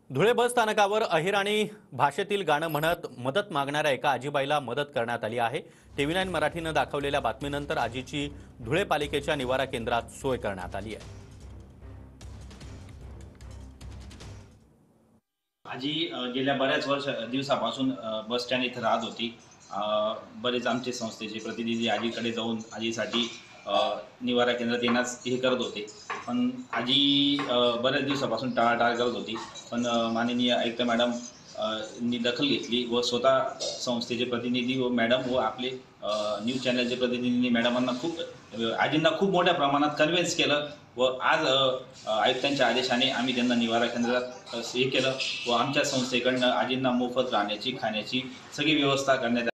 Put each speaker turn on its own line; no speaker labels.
धुळे बस स्थानकावर अहिराणी भाषेतील गाणं म्हणत मदत मागणाऱ्या एका आजीबाईला मदत करण्यात आली आहे। TV9 मराठीनं दाखवलेल्या बातमीनंतर आजीची धुळे पालिकेच्या निवारा केंद्रात सोय करण्यात आली आहे।
आजी गेल्या बऱ्याच दिवसापासून बस स्टँड इथे राहत होती। बरेच आमचे संस्थेचे प्रतिनिधी आजीकडे जाऊन आजीसाठी निवारा केंद्रात येण्यास हे करत होते, पण आजी बऱ्याच दिवसापासून टाळाटाळ करत होती। पण माननीय आयुक्त मॅडम नी दखल घेतली व स्वतः संस्थेचे प्रतिनिधी व मॅडम व आपले न्यूज चॅनलचे प्रतिनिधी मॅडमांना आजींना खूप मोठ्या प्रमाणात कन्व्हिन्स केलं व आज आयुक्तांच्या आदेशाने आम्ही त्यांना निवारा केंद्रात हे केलं व आमच्या संस्थेकडनं आजींना मोफत राहण्याची खाण्याची सगळी व्यवस्था करण्यात